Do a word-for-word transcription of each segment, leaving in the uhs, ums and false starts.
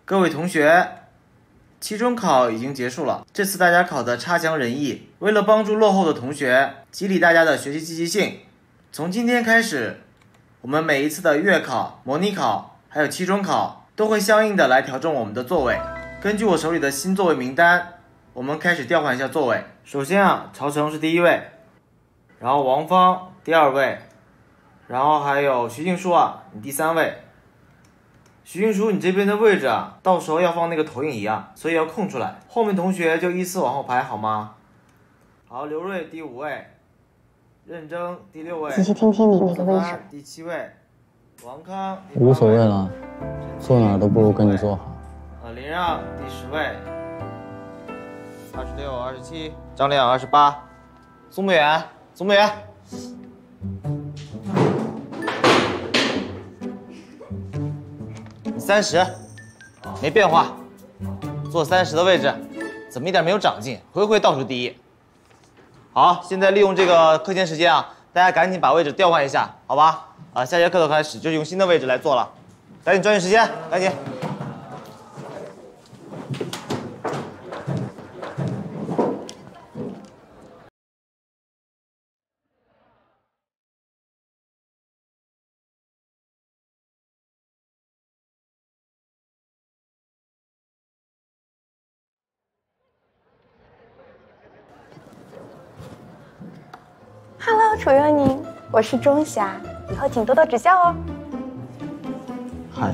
各位同学，期中考已经结束了，这次大家考得差强人意。为了帮助落后的同学，激励大家的学习积极性，从今天开始，我们每一次的月考、模拟考还有期中考都会相应的来调整我们的座位。根据我手里的新座位名单，我们开始调换一下座位。首先啊，曹成是第一位，然后王芳第二位，然后还有徐静书啊，你第三位。徐静书，你这边的位置啊，到时候要放那个投影仪啊，所以要空出来。后面同学就依次往后排，好吗？好，刘瑞第五位，任征第六位， 仔细听听你那个位置。 第七位，王康无所谓了，坐哪儿都不如跟你坐好。 呃，林让第十位，二十六、二十七，张亮二十八，苏慕远，苏慕远。三十，没变化，坐三十的位置，怎么一点没有长进？回回倒数第一。好，现在利用这个课间时间啊，大家赶紧把位置调换一下，好吧？啊，下节课的开始就用新的位置来做了，赶紧抓紧时间，赶紧。 Hello， 楚佑宁，我是钟霞，以后请多多指教哦。 嗨。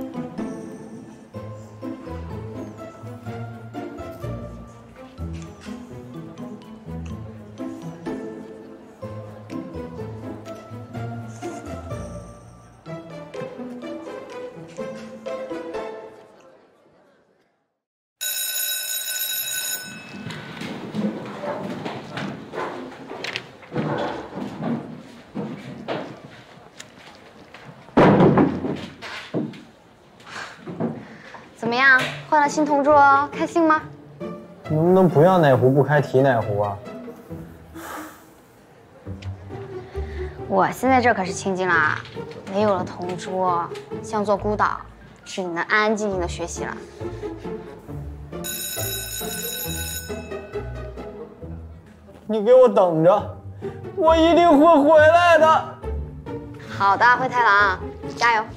怎么样，换了新同桌哦，开心吗？ 能不能不要哪壶不开提哪壶啊？ 我现在这可是清静啦，没有了同桌，像座孤岛，只能安安静静的学习了。 你给我等着，我一定会回来的。 好的，灰太狼，加油！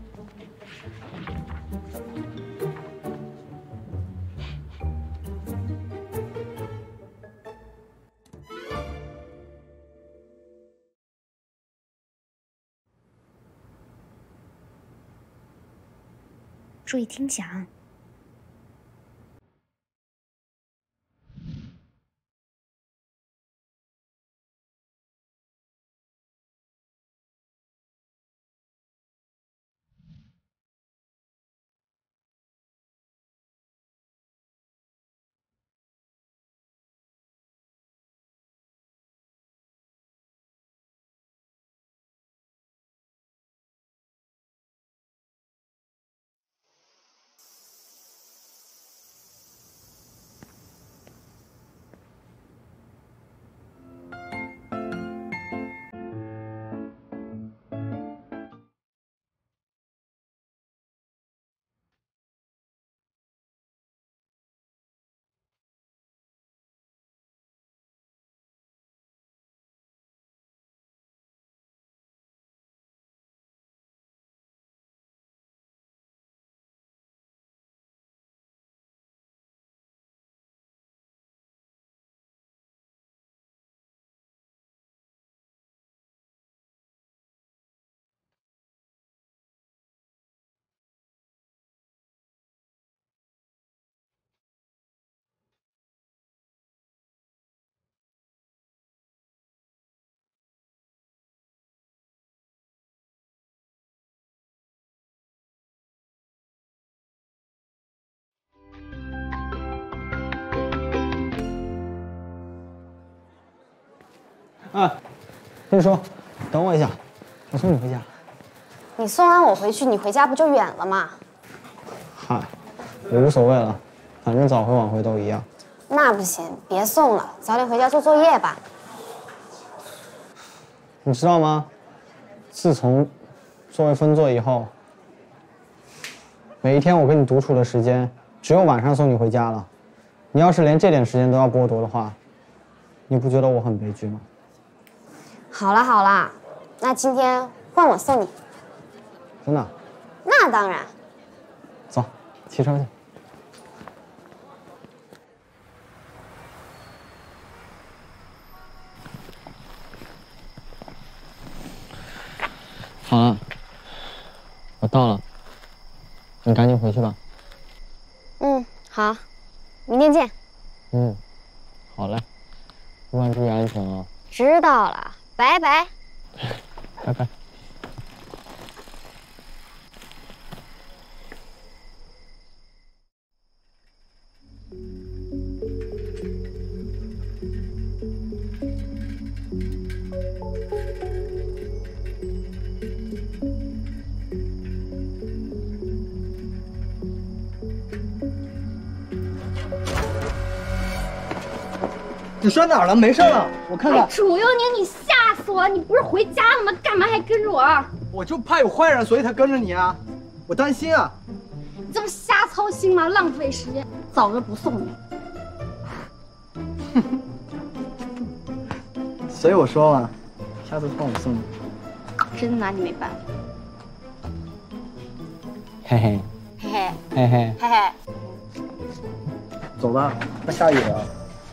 注意听讲。 哎，听说，等我一下，我送你回家。 你送完我回去，你回家不就远了吗？ 嗨，我无所谓了，反正早回晚回都一样。 那不行，别送了，早点回家做作业吧。 你知道吗？自从座位分座以后， 每一天我跟你独处的时间，只有晚上送你回家了。你要是连这点时间都要剥夺的话，你不觉得我很悲剧吗？ 好了好了，那今天换我送你。 真的？ 那当然。 走，骑车去。好了，我到了，你赶紧回去吧。 嗯，好，明天见。 嗯，好嘞，路上注意安全啊。 知道了，拜拜。 拜拜。 你摔哪儿了？没事了，我看看。 楚幽宁，你吓死我！你不是回家了吗？干嘛还跟着我？ 我就怕有坏人，所以才跟着你啊！我担心啊。 你这么瞎操心吗？浪费时间，早就不送你。 所以我说嘛，下次换我送你。 真拿你没办法。 嘿嘿嘿嘿嘿嘿嘿嘿。 走吧，快下雨了。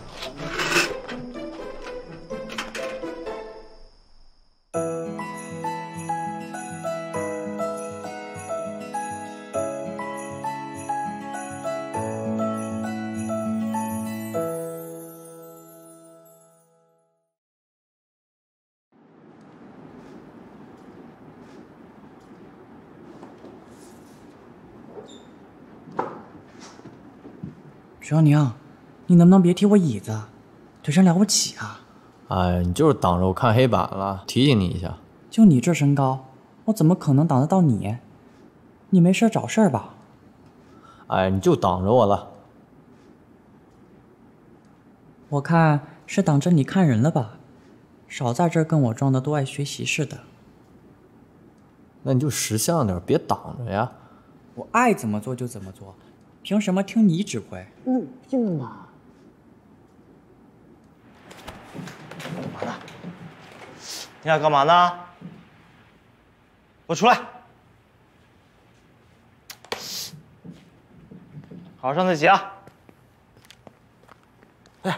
徐小宁，你能不能别踢我椅子？腿上了不起啊！ 哎，你就是挡着我看黑板了，提醒你一下。 就你这身高，我怎么可能挡得到你？你没事找事儿吧？ 哎，你就挡着我了。 我看是挡着你看人了吧？少在这儿跟我装的多爱学习似的。 那你就识相点，别挡着呀。 我爱怎么做就怎么做。凭什么听你指挥？ 入镜吧。 干嘛呢？你俩干嘛呢？给我出来！好好上自习啊！来，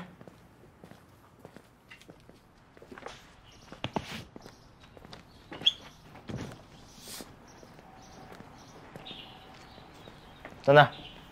在那儿。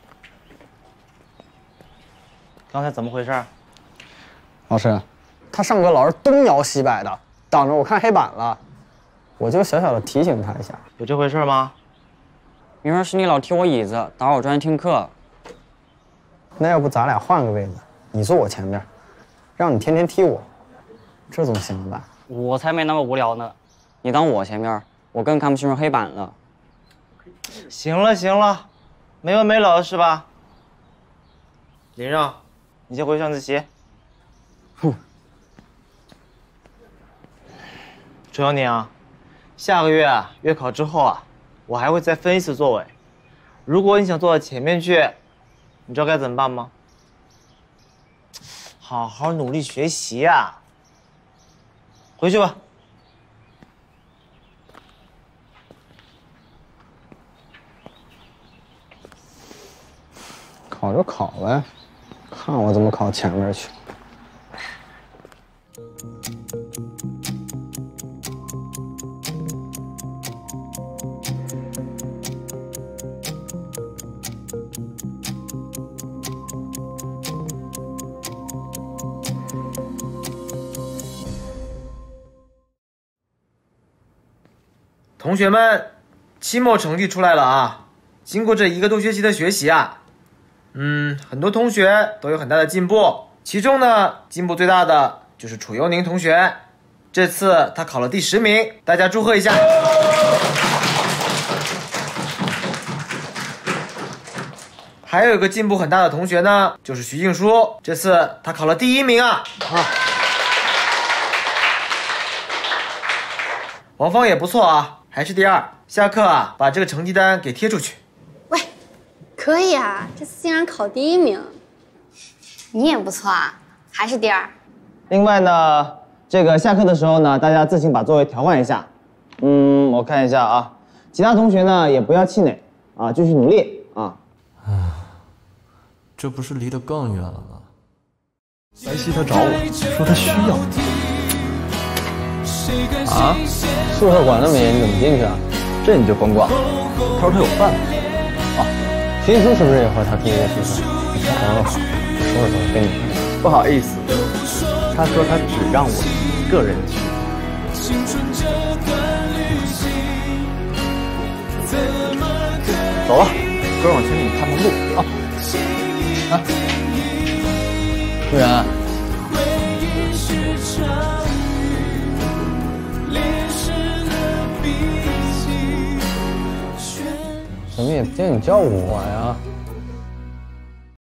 刚才怎么回事？ 老师，他上课老是东摇西摆的，挡着我看黑板了，我就小小的提醒他一下。 有这回事吗？ 明儿是你老踢我椅子，打扰我专业听课。那要不咱俩换个位子，你坐我前边，让你天天踢我，这总行吧？我才没那么无聊呢。你当我前面，我更看不清楚黑板了。 行了行了，没完没了了是吧？林让，你先回去上自习。 哼。 楚小宁啊，下个月啊月考之后啊，我还会再分一次座位。如果你想坐到前面去，你知道该怎么办吗？好好努力学习啊！回去吧。 考就考呗，看我怎么考前面去。 同学们，期末成绩出来了啊！经过这一个多学期的学习啊，嗯，很多同学都有很大的进步。其中呢，进步最大的就是楚幽宁同学，这次他考了第十名，大家祝贺一下。还有一个进步很大的同学呢，就是徐静书，这次他考了第一名啊！啊，王芳也不错啊。还是第二，下课啊，把这个成绩单给贴出去。 喂， 可以啊，这次竟然考第一名。 你也不错啊，还是第二。 另外呢，这个下课的时候呢，大家自行把座位调换一下。嗯，我看一下啊，其他同学呢也不要气馁啊，继续努力啊。 唉，这不是离得更远了吗？白皙他找我说他需要。啊？ 宿舍管那么严，你怎么进去啊？ 这你就甭管了。他说他有办法。 哦，徐叔是不是也和他住一个宿舍？他朋友好，收拾收拾跟你。 不好意思，他说他只让我一个人去。走了，哥们儿先给你看看路啊。啊，不然。 怎么也不见你叫我呀？